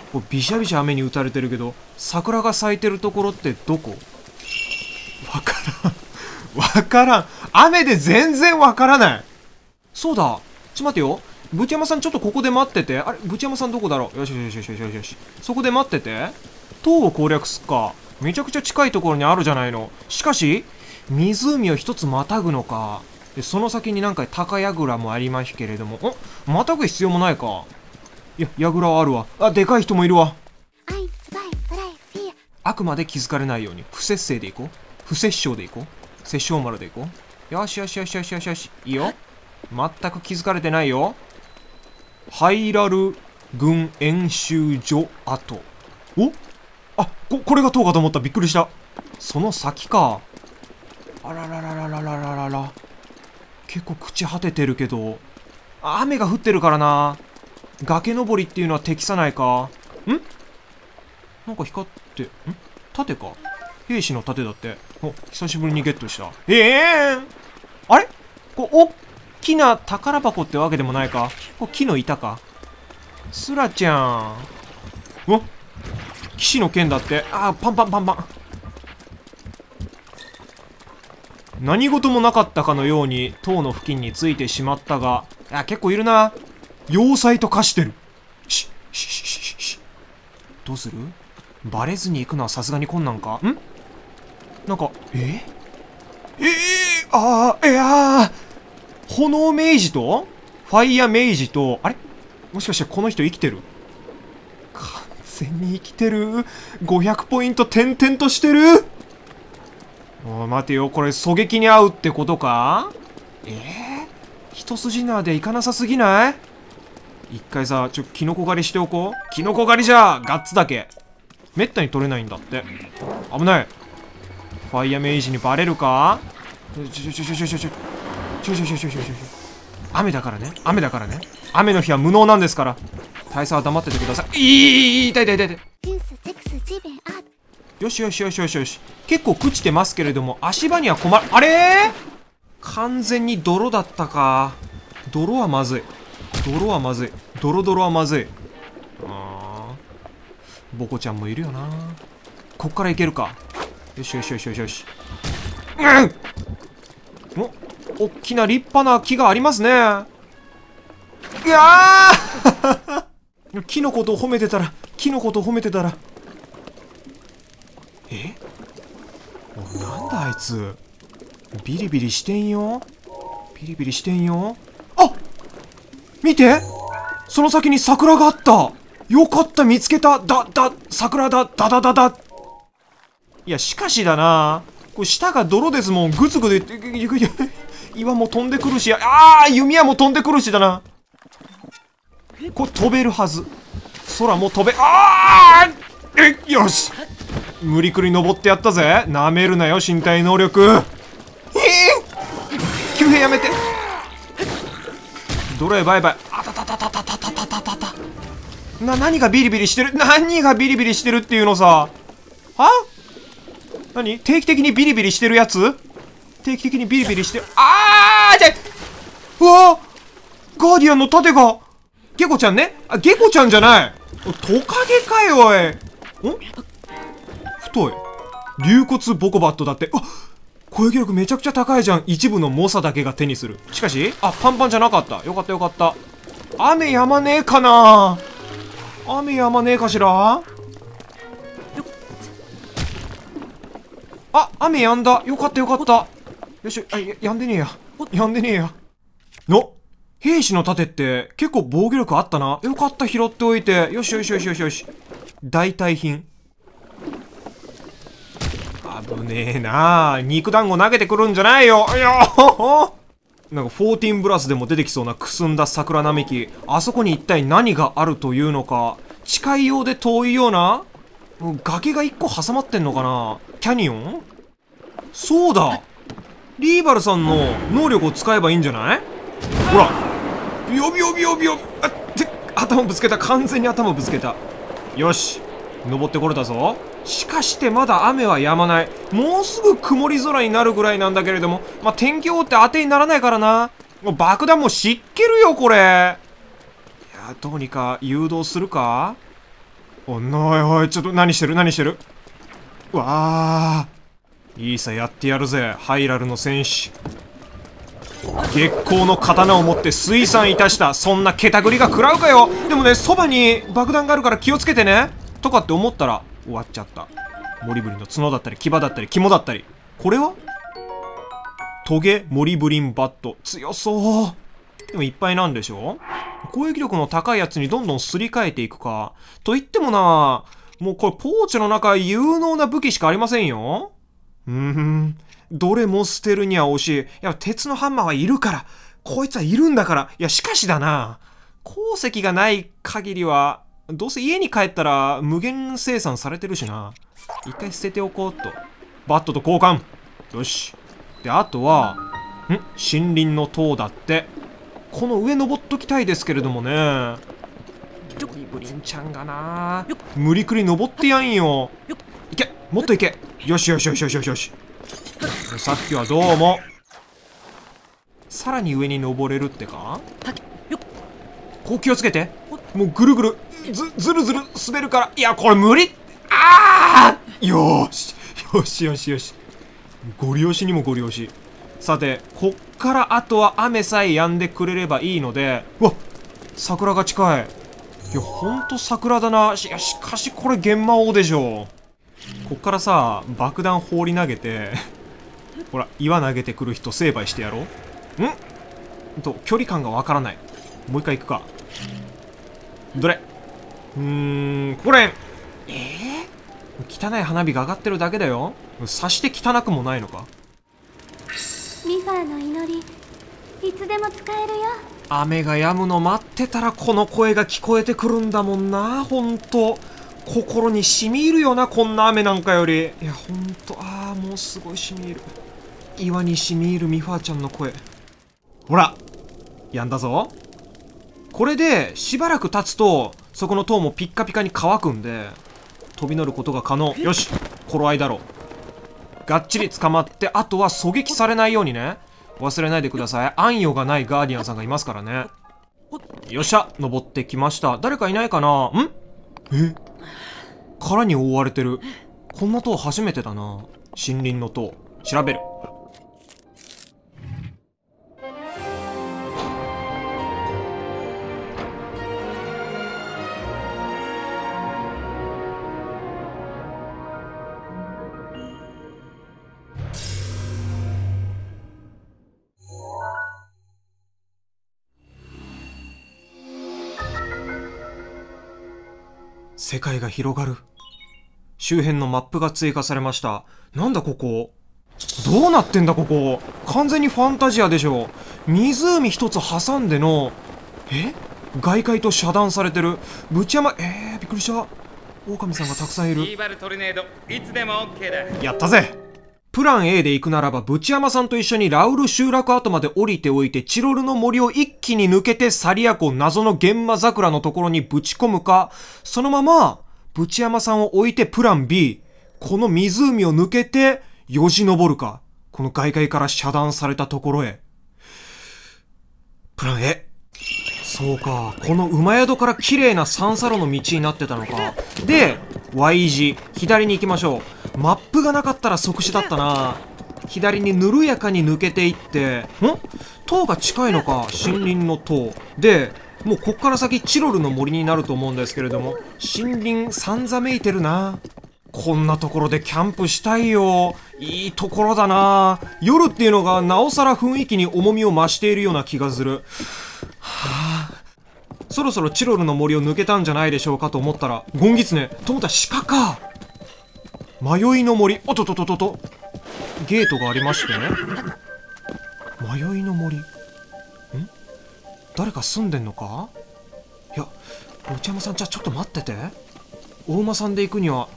これびしゃびしゃ雨に打たれてるけど、桜が咲いてるところってどこ？わからん。わからん。雨で全然わからない。そうだ。待てよ。ぶちやまさんちょっとここで待ってて。あれぶちやまさんどこだろう。よしよしよしよしよしよし。そこで待ってて。塔を攻略すっか。めちゃくちゃ近いところにあるじゃないの。しかし、湖を一つまたぐのか。で、その先になんか高櫓もありますけれども。またぐ必要もないか。いや、櫓はあるわ。あ、でかい人もいるわ。あくまで気づかれないように、不摂生でいこう。不摂生でいこう。摂生丸でいこう。よしよしよしよしよしよし。いいよ。全く気づかれてないよ。ハイラル軍演習所跡。これが塔かと思った。びっくりした。その先か。あららららららららら。結構朽ち果ててるけど。雨が降ってるからな。崖登りっていうのは適さないか。なんか光って、盾か。兵士の盾だって。久しぶりにゲットした。あれおっきな宝箱ってわけでもないか。木の板か。スラちゃん。騎士の剣だって。パンパンパンパン。何事もなかったかのように塔の付近についてしまったが、結構いるな。要塞と化してる。どうする？バレずに行くのはさすがに困難か？なんか、炎メイジとファイヤーメイジと、あれもしかしてこの人生きてる？完全に生きてる。500ポイント点々としてる。待てよ、これ狙撃に合うってことか？一筋縄でいかなさすぎない？一回さ、キノコ狩りしておこう。キノコ狩りじゃガッツだけ。めったに取れないんだって。危ない。ファイヤーメイジにバレるか？雨だからね。雨だからね。雨の日は無能なんですから。大佐は黙っててください。痛い痛い痛い痛い。よしよしよしよしよし。結構朽ちてますけれども、足場には困る。あれ？完全に泥だったか。泥はまずい。泥はまずい。ドロドロはまずい。ボコちゃんもいるよな。こっからいけるか。よしよしよしよしよし。おっきな立派な木がありますね。いやー木のことを褒めてたら、木のことを褒めてたら。なんだあいつ。ビリビリしてんよ。ビリビリしてんよ。見て、その先に桜があった。よかった、見つけた。桜だ。いや、しかしだな。これ下が泥ですもん。グツグツ岩も飛んでくるし、弓矢も飛んでくるしだな。これ飛べるはず。空も飛べ、よし。無理くり登ってやったぜ。なめるなよ、身体能力。急変やめて。ドライバイバイ。何がビリビリしてる？何がビリビリしてるっていうのさ。何？定期的にビリビリしてるやつ？定期的にビリビリしてる。うわガーディアンの盾が。ゲコちゃんね。ゲコちゃんじゃない。トカゲかよ、おい。太い。竜骨ボコバットだって。攻撃力めちゃくちゃ高いじゃん。一部の猛者だけが手にする。しかし、パンパンじゃなかった。よかったよかった。雨やまねえかな？雨やまねえかしら？雨やんだ。よかったよかった。よし、やんでねえや。やんでねえや。兵士の盾って結構防御力あったな。よかった、拾っておいて。よしよしよしよしよし。代替品。危ねえな。肉団子投げてくるんじゃないよ。なんか14ブラスでも出てきそうなくすんだ桜並木。あそこに一体何があるというのか。近いようで遠いような。崖が一個挟まってんのかな。キャニオン？そうだ。リーバルさんの能力を使えばいいんじゃない？ほら。ビヨビヨビヨビヨ。頭ぶつけた。完全に頭ぶつけた。よし。登ってこれたぞ。しかしてまだ雨は止まない。もうすぐ曇り空になるぐらいなんだけれども、天気予報って当てにならないからな。もう爆弾も湿気るよ、これ。いや、どうにか誘導するか？ おいおい、ちょっと何してる何してる。わあ、いいさ、やってやるぜ、ハイラルの戦士。月光の刀を持って水産いたした。そんなけたぐりが食らうかよ。でもね、そばに爆弾があるから気をつけてねとかって思ったら終わっちゃった。モリブリンの角だったり牙だったり肝だったり。これはトゲモリブリンバット、強そう。でもいっぱいなんでしょ。攻撃力の高いやつにどんどんすり替えていくか。と言ってもな、もうこれポーチの中有能な武器しかありませんよ。どれも捨てるには惜しい。いや、鉄のハンマーはいるから。こいつはいるんだから。いや、しかしだな。鉱石がない限りは、どうせ家に帰ったら無限生産されてるしな。一回捨てておこうっと。バットと交換。よし。で、あとは、森林の塔だって。この上登っときたいですけれどもね。モリブリンちゃんがな、無理くり登ってやんよ。いけ、もっといけ。よしよしよしよしよしよし。さっきはどうも。さらに上に登れるってか。こう気をつけて。もうぐるぐるずるずる滑るから。いや、これ無理。ああ、よしよしよしよし。ゴリ押しにもゴリ押し。さて、こっからあとは雨さえ止んでくれればいいので。うわっ、桜が近い。いや、ほんと桜だな。しかしこれ幻魔王でしょ。こっからさ、爆弾放り投げてほら、岩投げてくる人成敗してやろう。距離感がわからない。もう一回行くか。どれ。これ。汚い花火が上がってるだけだよ。さして汚くもないのか。 ミファーの祈り、いつでも使えるよ。 雨が止むの待ってたらこの声が聞こえてくるんだもんな。ほんと心に染み入るよな、こんな雨なんかより。いや、ほんと、もうすごい染み入る。岩に染み入るミファーちゃんの声。ほら、やんだぞ。これでしばらく経つとそこの塔もピッカピカに乾くんで飛び乗ることが可能。よし、頃合いだろう。がっちり捕まって、あとは狙撃されないようにね。忘れないでください。暗夜がないガーディアンさんがいますからね。よっしゃ、登ってきました。誰かいないかな。殻に覆われてる。こんな塔初めてだな。森林の塔調べる。世界が広がる。周辺のマップが追加されました。なんだここ。どうなってんだここ。完全にファンタジアでしょ。湖一つ挟んでの外界と遮断されてる。ぶち山、びっくりした。狼さんがたくさんいる。 トルネード、いつでも OK だ。 やったぜ。プラン A で行くならば、ブチヤマさんと一緒にラウル集落跡まで降りておいて、チロルの森を一気に抜けてサリア湖謎の玄魔桜のところにぶち込むか、そのままブチヤマさんを置いてプラン B、この湖を抜けてよじ登るか、この外界から遮断されたところへ。プラン A。そうか、この馬宿から綺麗な三叉路の道になってたのか。で Y 字左に行きましょう。マップがなかったら即死だったな。左に緩やかに抜けていって、塔が近いのか。森林の塔で、もうこっから先チロルの森になると思うんですけれども、森林さんざめいてるな。こんなところでキャンプしたいよ。いいところだな。夜っていうのがなおさら雰囲気に重みを増しているような気がする。そろそろチロルの森を抜けたんじゃないでしょうかと思ったら、ゴンギツネと思ったら鹿か。迷いの森、おっととととと、ゲートがありましてね。迷いの森、誰か住んでんのか。いや、内山さん、じゃあちょっと待ってて。お馬さんで行くには、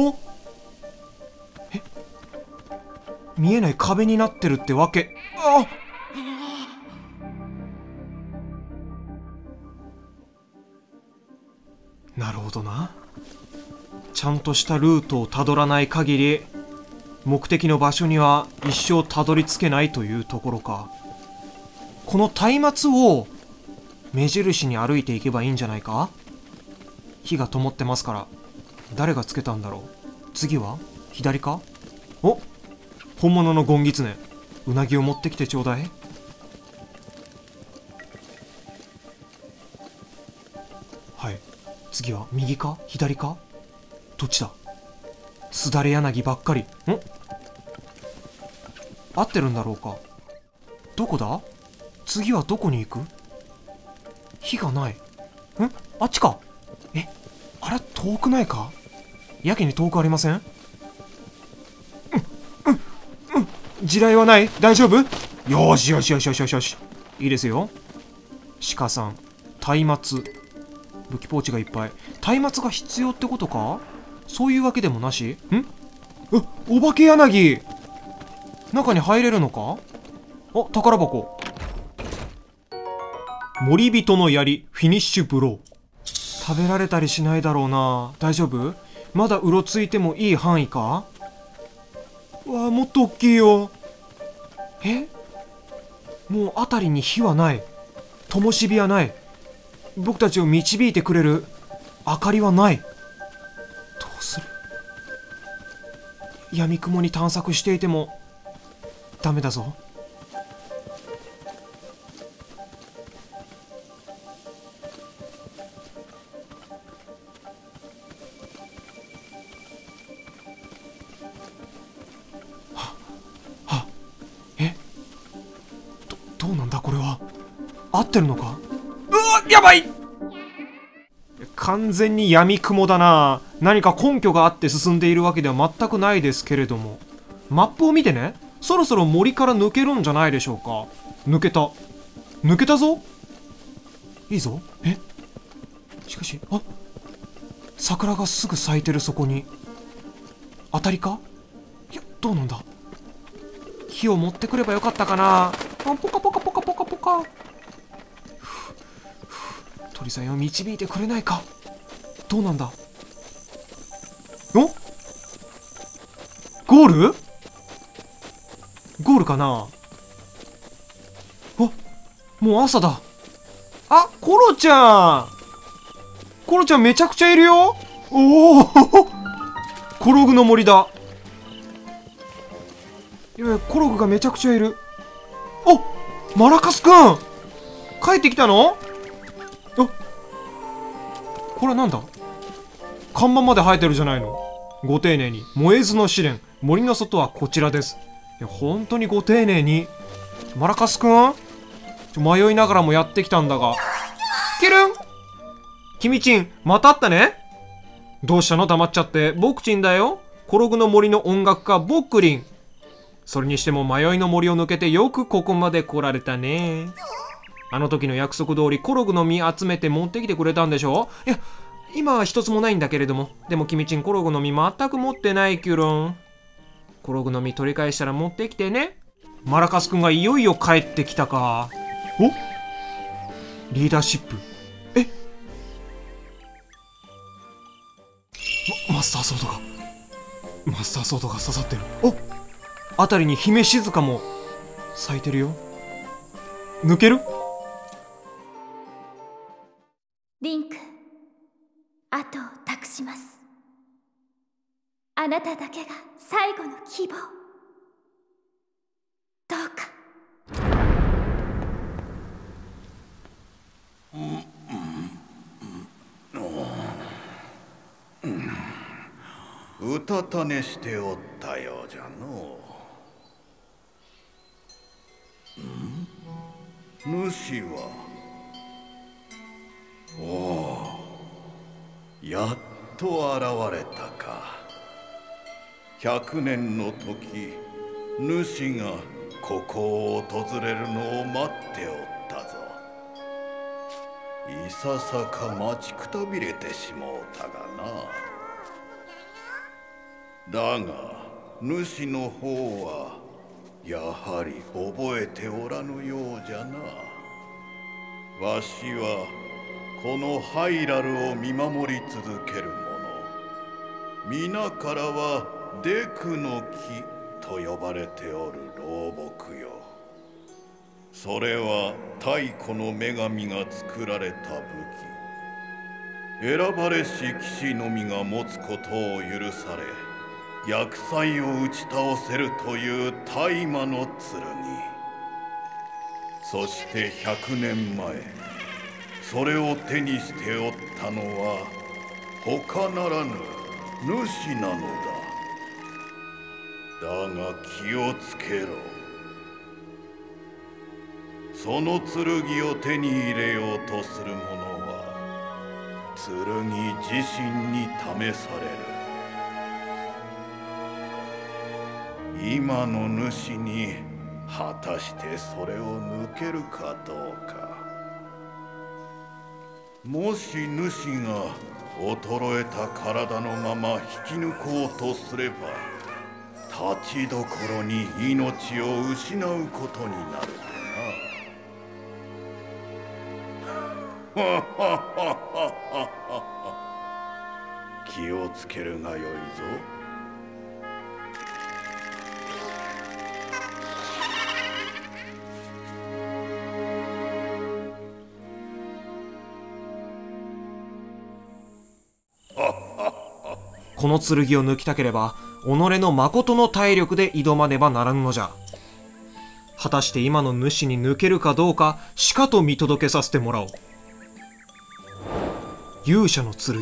見えない壁になってるってわけ。なるほどな。ちゃんとしたルートをたどらない限り目的の場所には一生たどり着けないというところか。この松明を目印に歩いていけばいいんじゃないか。火が灯ってますから誰がつけたんだろう。次は左か。お、本物のゴンギツネ。うなぎを持ってきてちょうだい。はい、次は右か左か。どっちだ。すだれ柳ばっかり。合ってるんだろうか。どこだ。次はどこに行く。火がない。あっちか。あれ遠くないか。やけに遠くありません。地雷はない。大丈夫。よしよしよしよしよしよし。いいですよ。鹿さん、松明。武器ポーチがいっぱい。松明が必要ってことか。そういうわけでもなし。お化け柳。中に入れるのか。宝箱。森人の槍フィニッシュブロー。食べられたりしないだろうな。大丈夫。まだうろついてもいい範囲か。わあ、もっと大きいよ。もう辺りに火はない。灯火はない。僕たちを導いてくれる明かりはない。どうする。闇雲に探索していてもダメだぞ。どうなんだこれは。合ってるのか。やばい。完全に闇雲だな。何か根拠があって進んでいるわけでは全くないですけれども、マップを見てね。そろそろ森から抜けるんじゃないでしょうか。抜けたぞ。いいぞ。しかし、桜がすぐ咲いてる。そこに当たりか。いや、どうなんだ。火を持ってくればよかったかな。ポカポカポカポカポカ。鳥さんを導いてくれないか。どうなんだ。ゴールかな。もう朝だ。コロちゃんめちゃくちゃいるよ。おおコログの森だ。コログがめちゃくちゃいる。マラカスくん帰ってきたの。これはなんだ。看板まで生えてるじゃないの。ご丁寧に。燃えずの試練。森の外はこちらです。本当にご丁寧に。マラカスくん迷いながらもやってきたんだが。キルンキミチン、また会ったね。どうしたの。黙っちゃって。ボクチンだよ。コログの森の音楽家ボックリン。それにしても迷いの森を抜けてよくここまで来られたね。あの時の約束通りコログの実集めて持ってきてくれたんでしょ。いや、今は一つもないんだけれども。でもキミチン、コログの実全く持ってないキュルン。コログの実取り返したら持ってきてね。マラカスくんがいよいよ帰ってきたか。リーダーシップ。マスターソードが刺さってる。辺りに姫静香も咲いてるよ。抜ける。 リンク、後を託します。あなただけが最後の希望。どうか。 うたた寝しておったようじゃのう。主はやっと現れたか。100年の時、主がここを訪れるのを待っておったぞ。いささか待ちくたびれてしもうたがな。だが主の方はやはり覚えておらぬようじゃな。わしはこのハイラルを見守り続ける者。皆からはデクの木と呼ばれておる老木よ。それは太古の女神が作られた武器。 選ばれし騎士のみが持つことを許され、厄災を打ち倒せるという大魔の剣。そして100年前、それを手にしておったのは他ならぬ主なのだ。だが気をつけろ。その剣を手に入れようとする者は剣自身に試される。今の主に果たしてそれを抜けるかどうか。もし主が衰えた体のまま引き抜こうとすれば、立ちどころに命を失うことになるでな。気をつけるがよいぞ。 この剣を抜きたければ、己の誠の体力で挑まねばならぬのじゃ。果たして今の主に抜けるかどうか、しかと見届けさせてもらおう。勇者の剣。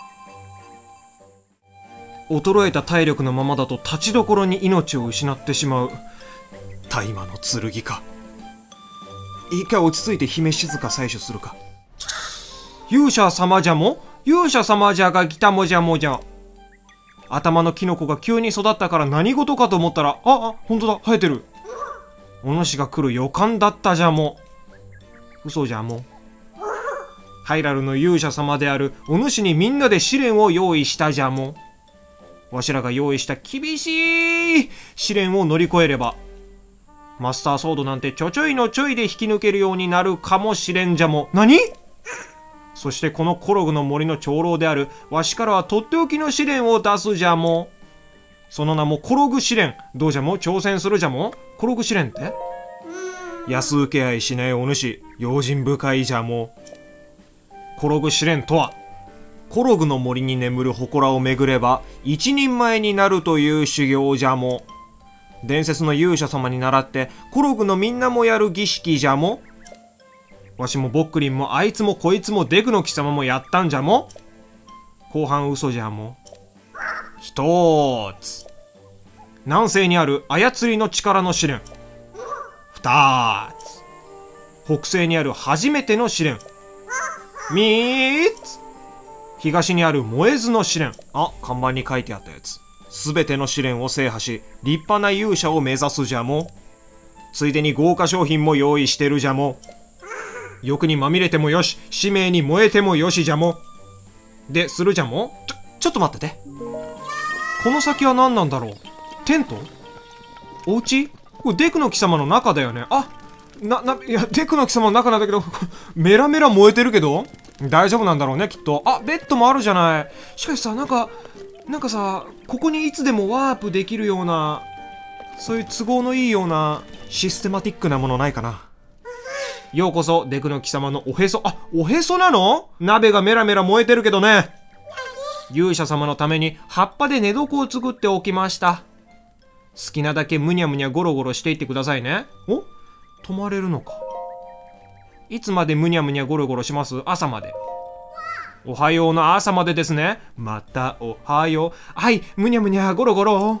衰えた体力のままだと立ちどころに命を失ってしまう大魔の剣か。一回落ち着いて姫静か採取するか。勇者様じゃも、勇者様じゃが来たもじゃもじゃ。頭のキノコが急に育ったから何事かと思ったら、ほんとだ、生えてる。お主が来る予感だったじゃも。嘘じゃも。ハイラルの勇者様であるお主にみんなで試練を用意したじゃも。わしらが用意した厳しい試練を乗り越えれば、マスターソードなんてちょちょいのちょいで引き抜けるようになるかもしれんじゃも。何？そしてこのコログの森の長老であるわしからはとっておきの試練を出すじゃも。その名もコログ試練。どうじゃも？挑戦するじゃも。コログ試練って安請け合いしないお主、用心深いじゃも。コログ試練とは、コログの森に眠る祠を巡れば一人前になるという修行じゃも。伝説の勇者様に倣ってコログのみんなもやる儀式じゃも。わしもボックリンもあいつもこいつもデクの貴様もやったんじゃも。後半嘘じゃも。一つ、南西にある操りの力の試練。二つ、北西にある初めての試練。三つ、東にある燃えずの試練。看板に書いてあったやつ。すべての試練を制覇し立派な勇者を目指すじゃも。ついでに豪華商品も用意してるじゃも。欲にまみれてもよし、使命に燃えてもよしじゃも。で、するじゃも。ちょっと待ってて。この先は何なんだろう。テント？お家？これデクの貴様の中だよね。いや、デクの貴様の中なんだけど、メラメラ燃えてるけど大丈夫なんだろうね、きっと。ベッドもあるじゃない。しかしさ、なんかさ、ここにいつでもワープできるような、そういう都合のいいようなシステマティックなものないかな。ようこそ、デクの貴様のおへそ。おへそなの？鍋がメラメラ燃えてるけどね。勇者様のために葉っぱで寝床を作っておきました。好きなだけむにゃむにゃゴロゴロしていってくださいね。泊まれるのか。いつまでむにゃむにゃゴロゴロします？朝まで。おはようの朝までですね。またおはよう。はい、むにゃむにゃゴロゴロ。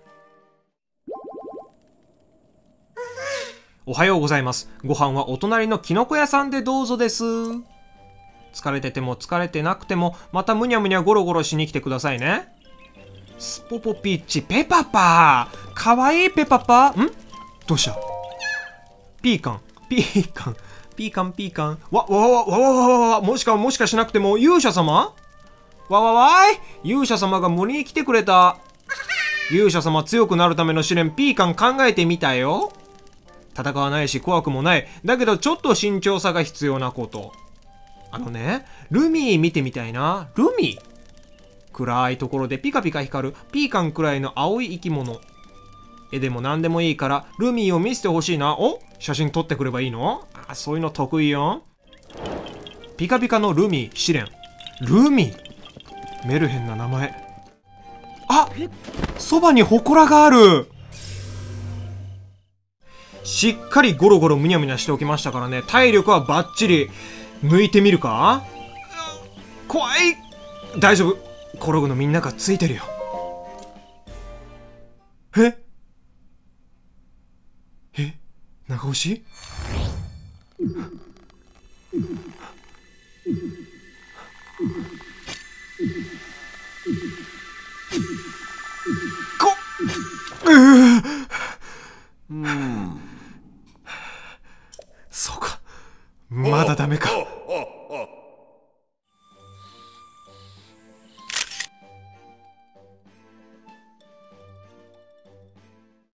おはようございます。ご飯はお隣のキノコ屋さんでどうぞです。疲れてても疲れてなくても、またむにゃむにゃゴロゴロしに来てくださいね。スポポピッチ、ペパパー。かわいいペパパー。どうした？ピーカン。もしかしなくても勇者様？勇者様が森に来てくれた。勇者様強くなるための試練ピーカン考えてみたよ。戦わないし怖くもない。だけどちょっと慎重さが必要なこと。ルミー見てみたいな。ルミー？暗いところでピカピカ光るピーカンくらいの青い生き物。絵でも何でもいいからルミーを見せてほしいな。写真撮ってくればいいの？そういうの得意よ。ピカピカのルミー試練。 ルミ。メルヘンな名前。あ、そばに祠がある。しっかりゴロゴロむにゃむにゃしておきましたからね。体力はバッチリ。抜いてみるか。怖い。大丈夫。転ぐのみんながついてるよ。長押し。そうか。まだダメか。